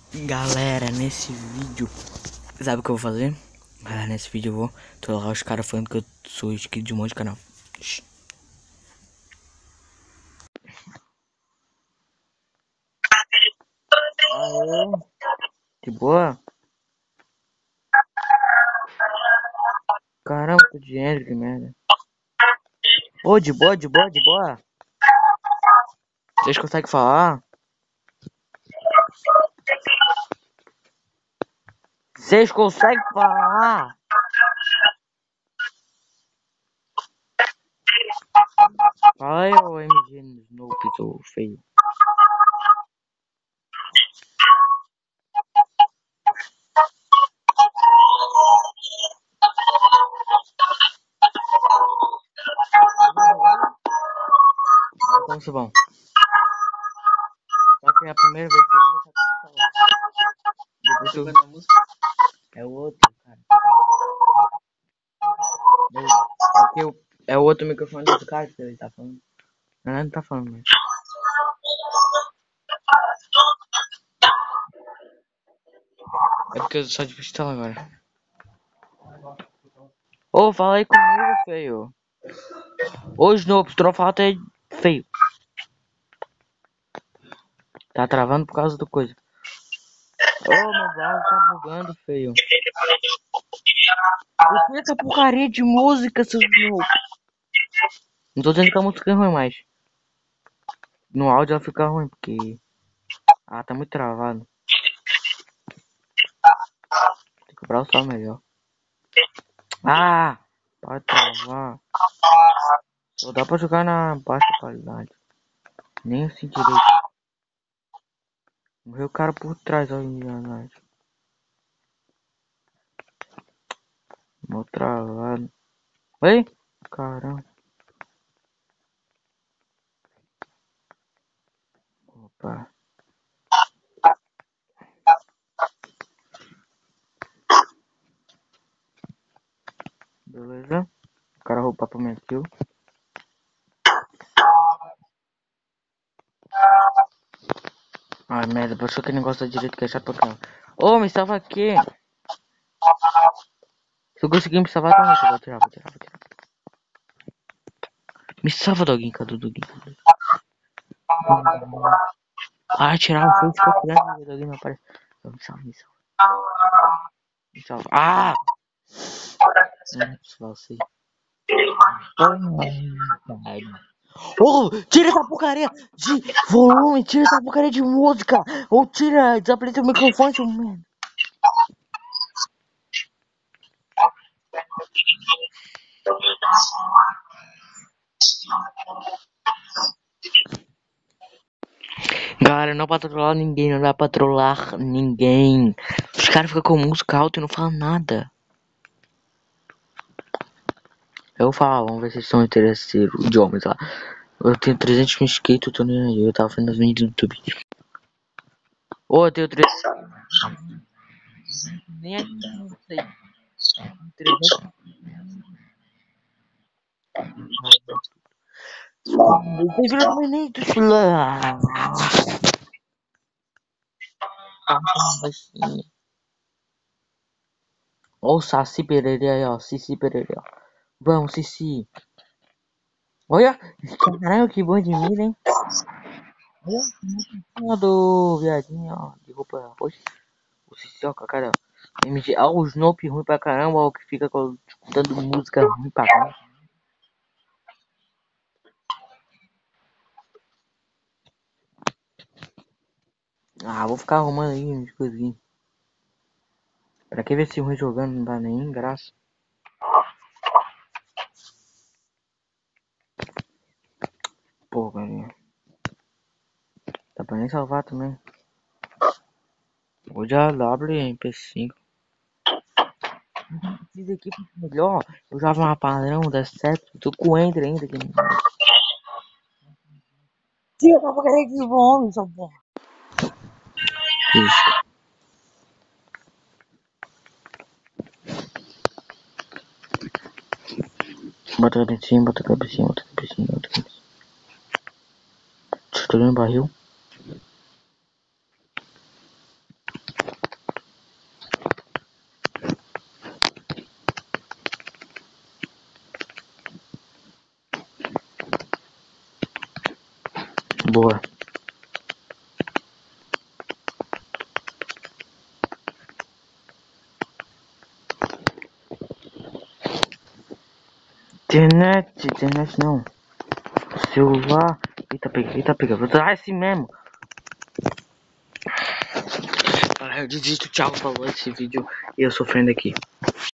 Galera, nesse vídeo, sabe o que eu vou fazer? Galera, nesse vídeo eu vou trollar os caras falando que eu sou inscrito de um monte de canal. Shhh. Aê, de boa? Caramba, tô de Andrew, que merda. Ô, de boa, de boa, de boa. Vocês conseguem falar? Vocês conseguem falar? Fala aí, ô MG no Snoopy, tô feio. Então, tá bom. Só que é a primeira vez que eu começar a falar. Depois eu... É o outro, cara. É o outro microfone do cara que ele tá falando. Não tá falando mais. É porque eu só de pistola agora. Ô, fala aí comigo, feio. Ô, Snoopy, tu não fala até feio. Tá travando por causa do coisa. Ô, meu browser tá bugando, feio. O que é essa porcaria de música, seu Snoopy? Não tô dizendo que a música é ruim, mas no áudio ela fica ruim, porque... Ah, tá muito travado. Tem que comprar o som melhor. Ah, pode travar. Só dá pra jogar na baixa qualidade. Nem assim direito. Morreu o cara por trás, olha aí. Mó travado. Oi? Caramba. Opa. Beleza? O cara roubou pra minha kill. Ai, merda. Pessoa que não gosta direito que é chato pra caramba. Ô, me salva aqui. Se eu conseguir me salvar, também. Vou tirar. Me salva, Doguinho. Cadê o Doguinho? Ah, tirar o fogo. Fica tirando. O Doguinho não aparece. Me salva. Me salva. Ah! Falsei. Oh, tira essa porcaria de volume, tira essa porcaria de música, ou tira, desabilita o microfone, seu merda. Galera, não dá pra trollar ninguém, não dá pra trollar ninguém. Os caras ficam com música alta e não falam nada. Eu vou falar, vamos ver se eles são interesseiros, idiomas lá. Eu tenho 300 mil inscritos, eu tô nem aí, eu tava fazendo os vídeos no YouTube. Ô, eu tenho 300... Nem aqui, não sei. 300... Ó o Saci Pererê aí, ó. Cici Pererê, ó. Vamos, Cici. Olha, caralho, que bom de milho, hein? Olha do viadinho, ó. De roupa roxa. O Cici, ó, com a cara. MG. Ó, o Snoopy ruim pra caramba, ó. Que fica escutando música ruim pra caramba. Ah, vou ficar arrumando aí umas coisinhas. Pra que ver esse ruim jogando? Não dá nem graça. Pô, galerinha. Dá pra nem salvar também. Hoje a W MP5. Fiz aqui melhor. Eu já uma padrão, dá certo. Tô com o Ender ainda aqui. Tira pra porcaria de homem, só porra. Isso. Bota a cabecinha, bota a cabecinha, bota a cabecinha, bota a cabecinha. Destruindo o barril. boa. Internet não. Celular. Eita, pega. Vou usar assim mesmo. Galera, eu desisto. Tchau, falou esse vídeo. E eu sofrendo aqui.